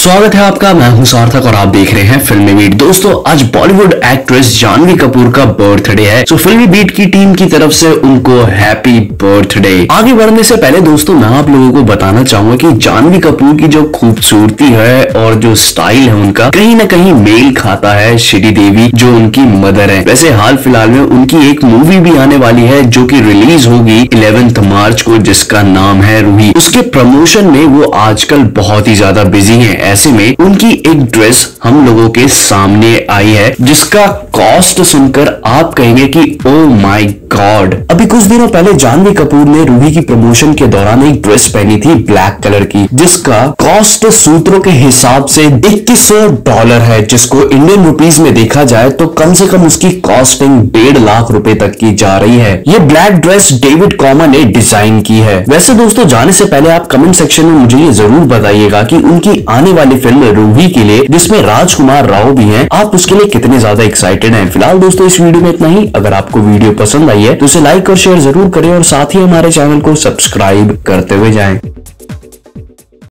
स्वागत है आपका। मैं हूं सार्थक और आप देख रहे हैं फिल्मी बीट। दोस्तों, आज बॉलीवुड एक्ट्रेस जानवी कपूर का बर्थडे है। तो फिल्मी बीट की टीम की तरफ से उनको हैप्पी बर्थडे। आगे बढ़ने से पहले दोस्तों मैं आप लोगों को बताना चाहूंगा कि जानवी कपूर की जो खूबसूरती है और जो स्टाइल है उनका कहीं ना कहीं मेल खाता है श्रीदेवी जो उनकी मदर है। वैसे हाल फिलहाल में उनकी एक मूवी भी आने वाली है जो कि रिलीज होगी 11 मार्च को, जिसका नाम है रूही। उसके प्रमोशन में वो आजकल बहुत ही ज्यादा बिजी है। ऐसे में उनकी एक ड्रेस हम लोगों के सामने आई है जिसका कॉस्ट सुनकर आप कहेंगे कि ओ माय गॉड। अभी कुछ दिनों पहले जानवी कपूर ने रूही की प्रमोशन के दौरान एक ड्रेस पहनी थी ब्लैक कलर की, जिसका कॉस्ट सूत्रों के हिसाब से $2100 है, जिसको इंडियन रुपीज में देखा जाए तो कम से कम उसकी कॉस्टिंग 1.5 लाख रुपए तक की जा रही है। ये ब्लैक ड्रेस डेविड कॉमर ने डिजाइन की है। वैसे दोस्तों, जाने से पहले आप कमेंट सेक्शन में मुझे ये जरूर बताइएगा कि उनकी आने वाली फिल्म रूही के लिए, जिसमें राजकुमार राव भी हैं, आप उसके लिए कितने ज्यादा एक्साइटेड हैं। फिलहाल दोस्तों इस वीडियो में इतना ही। अगर आपको वीडियो पसंद आई है तो इसे लाइक और शेयर जरूर करें और साथ ही हमारे चैनल को सब्सक्राइब करते हुए जाएं।